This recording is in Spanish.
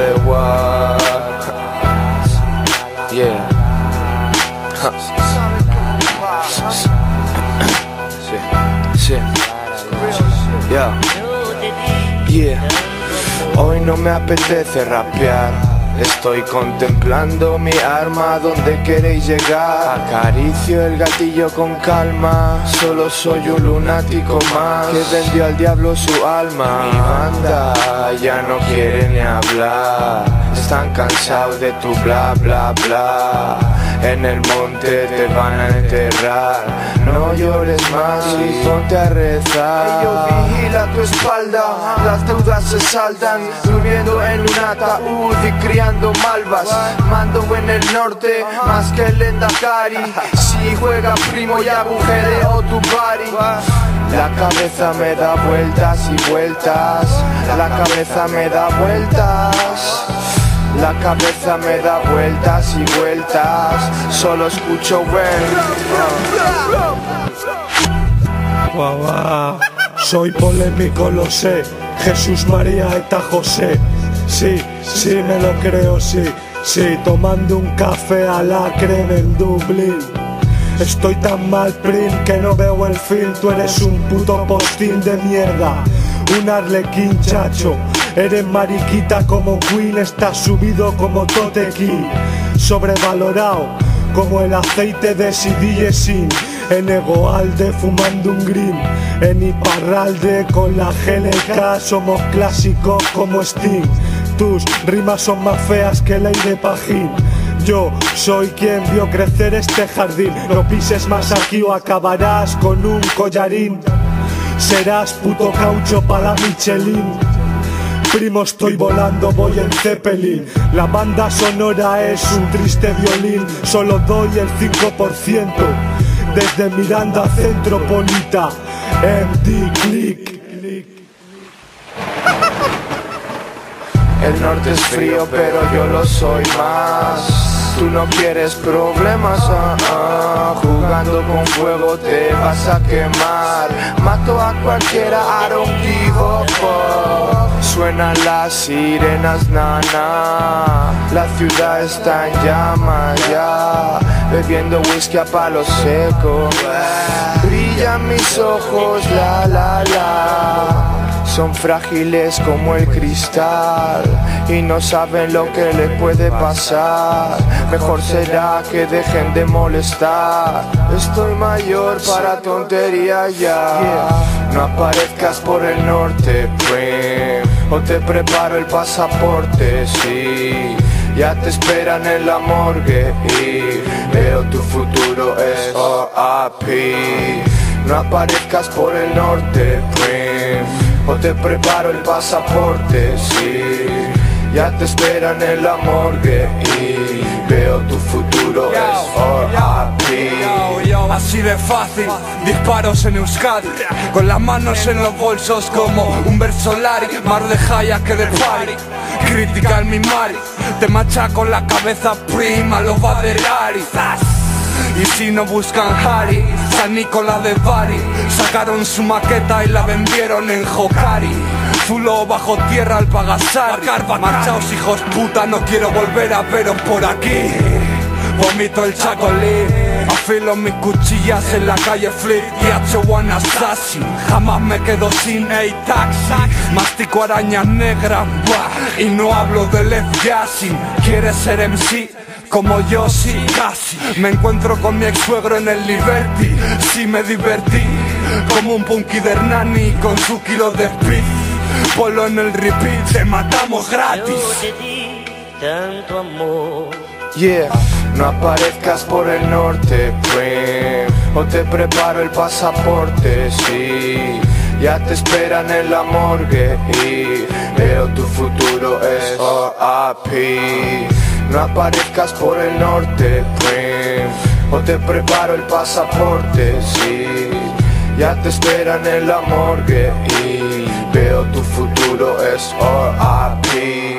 the what. Yeah. Sí. Yeah. Yeah. Hoy no me apetece rapear. Estoy contemplando mi arma, ¿dónde queréis llegar? Acaricio el gatillo con calma. Solo soy un lunático más que vendió al diablo su alma. Mi banda ya no quiere ni hablar. Están cansados de tu bla bla bla. En el monte te van a enterrar. No llores más y ponte a rezar. Ellos vigila tu espalda, las deudas se saldan. Durmiendo en un ataúd y criando malvas. Mando en el norte más que el Endacari. Si juega primo y agujereo tu body. La cabeza me da vueltas y vueltas. La cabeza me da vueltas. La cabeza me da vueltas y vueltas. Solo escucho Guau, soy polémico, lo sé. Jesús, María, eta José. Sí, sí me lo creo, sí. Sí, tomando un café a la crema en Dublín. Estoy tan mal, print, que no veo el film. Tú eres un puto postín de mierda, un arlequín, chacho. Eres mariquita como Queen, estás subido como Totequín. Sobrevalorado como el aceite de Sidillesin. En Egoalde fumando un green. En Iparralde con la GLK somos clásicos como Sting. Tus rimas son más feas que ley de Pajín. Yo soy quien vio crecer este jardín. No pises más aquí o acabarás con un collarín. Serás puto caucho para la Michelin. Primo, estoy volando, voy en Zeppelin. La banda sonora es un triste violín. Solo doy el 5%. Desde Miranda Centropolita, MD Click. El norte es frío, pero yo lo soy más. Tú no quieres problemas, jugando con fuego te vas a quemar. Mato a cualquiera, I don't give a fuck. Suenan las sirenas, nana. La ciudad está en llamas ya. Bebiendo whisky a palo seco. Brillan mis ojos, la la la. Son frágiles como el cristal y no saben lo que les puede pasar. Mejor será que dejen de molestar. Estoy mayor para tonterías ya. No aparezcas por el norte, prim, o te preparo el pasaporte, sí. Ya te esperan en la morgue y veo tu futuro es OAP. No aparezcas por el norte, prim, o te preparo el pasaporte, sí. Ya te esperan en la morgue y veo tu futuro es OAP. Así de fácil, disparos en Euskadi, con las manos en los bolsos como un Versolari. Más de jaya que de party, crítica en mi mari. Te machaco la cabeza, prima, los Baderari. Y si no buscan Harry, San Nicolás de Bari. Sacaron su maqueta y la vendieron en Hokari. Zulo bajo tierra al Pagasar. Marchaos hijos puta, no quiero volver a veros por aquí. Vomito el chacolí, afilo mis cuchillas en la calle Flip y H1 Assassin. Jamás me quedo sin A-Taxi. Mastico arañas negras, bah, y no hablo de Left Gassing. ¿Quieres ser MC? Como yo sí, casi. Me encuentro con mi ex suegro en el Liberty. Sí me divertí, como un punky de Hernani con su kilo de speed. Ponlo en el repeat, te matamos gratis. Yo te di tanto amor. Yeah, no aparezcas por el norte, prim, o te preparo el pasaporte, sí. Ya te esperan en la morgue y veo tu futuro es OAP. No aparezcas por el norte, prim, o te preparo el pasaporte, sí. Ya te esperan en la morgue y veo tu futuro es OAP.